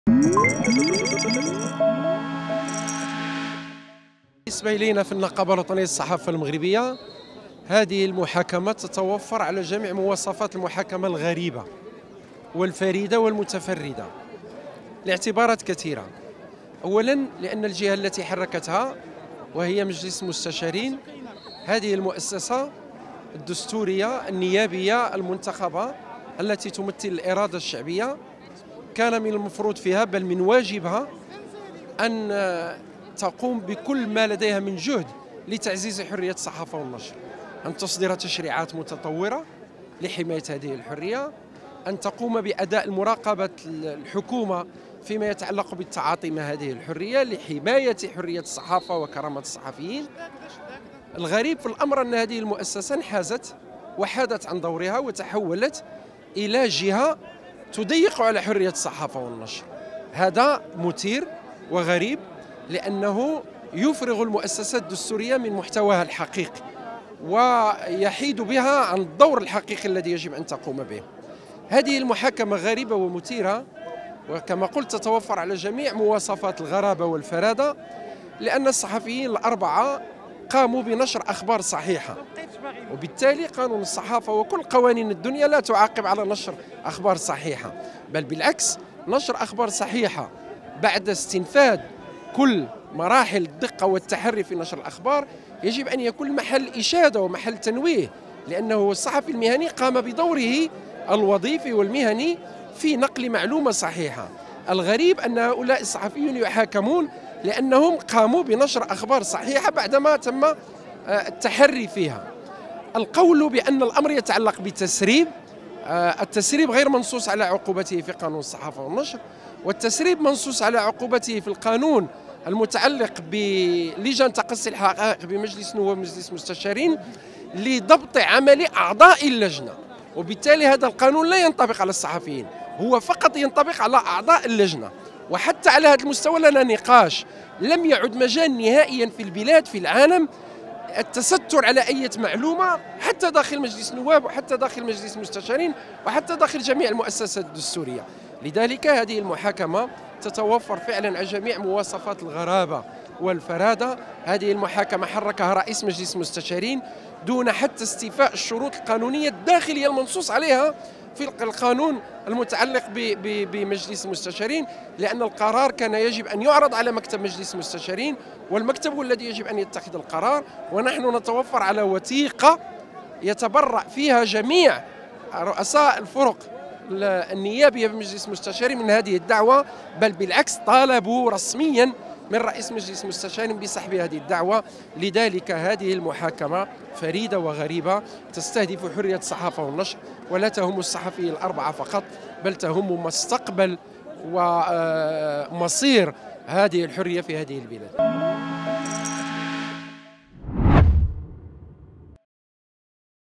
بالنسبة إلينا في النقابة الوطنية للصحافة المغربية، هذه المحاكمة تتوفر على جميع مواصفات المحاكمة الغريبة والفريدة والمتفردة لاعتبارات كثيرة. أولا لأن الجهة التي حركتها وهي مجلس المستشارين، هذه المؤسسة الدستورية النيابية المنتخبة التي تمثل الإرادة الشعبية، كان من المفروض فيها بل من واجبها أن تقوم بكل ما لديها من جهد لتعزيز حرية الصحافة والنشر، أن تصدر تشريعات متطورة لحماية هذه الحرية، أن تقوم بأداء مراقبة الحكومة فيما يتعلق بالتعاطي مع هذه الحرية لحماية حرية الصحافة وكرامة الصحفيين. الغريب في الأمر أن هذه المؤسسة انحازت وحادت عن دورها وتحولت إلى جهة تضيق على حرية الصحافة والنشر. هذا مثير وغريب لأنه يفرغ المؤسسة الدستورية من محتواها الحقيقي ويحيد بها عن الدور الحقيقي الذي يجب أن تقوم به. هذه المحاكمة غريبة ومثيرة، وكما قلت تتوفر على جميع مواصفات الغرابة والفرادة، لأن الصحفيين الأربعة قاموا بنشر أخبار صحيحة، وبالتالي قانون الصحافة وكل قوانين الدنيا لا تعاقب على نشر أخبار صحيحة، بل بالعكس، نشر أخبار صحيحة بعد استنفاذ كل مراحل الدقة والتحري في نشر الأخبار يجب أن يكون محل إشادة ومحل تنويه، لأنه الصحفي المهني قام بدوره الوظيفي والمهني في نقل معلومة صحيحة. الغريب أن هؤلاء الصحفيون يحاكمون لأنهم قاموا بنشر أخبار صحيحة بعدما تم التحري فيها. القول بأن الأمر يتعلق بتسريب، التسريب غير منصوص على عقوبته في قانون الصحافة والنشر، والتسريب منصوص على عقوبته في القانون المتعلق بلجان تقصي الحقائق بمجلس نواب ومجلس المستشارين لضبط عمل أعضاء اللجنة، وبالتالي هذا القانون لا ينطبق على الصحفيين، هو فقط ينطبق على أعضاء اللجنة. وحتى على هذا المستوى لنا نقاش، لم يعد مجال نهائيا في البلاد في العالم التستر على أي معلومة حتى داخل مجلس النواب وحتى داخل مجلس المستشارين وحتى داخل جميع المؤسسات الدستورية. لذلك هذه المحاكمة تتوفر فعلا على جميع مواصفات الغرابة والفرادة. هذه المحاكمة حركها رئيس مجلس المستشارين دون حتى استيفاء الشروط القانونية الداخلية المنصوص عليها في القانون المتعلق بمجلس المستشارين، لأن القرار كان يجب أن يعرض على مكتب مجلس المستشارين، والمكتب هو الذي يجب أن يتخذ القرار، ونحن نتوفر على وثيقة يتبرأ فيها جميع رؤساء الفرق النيابية بمجلس المستشارين من هذه الدعوة، بل بالعكس طالبوا رسميا من رئيس مجلس المستشارين بسحب هذه الدعوة. لذلك هذه المحاكمة فريدة وغريبة تستهدف حرية الصحافة والنشر، ولا تهم الصحفيين الأربعة فقط، بل تهم مستقبل ومصير هذه الحرية في هذه البلاد.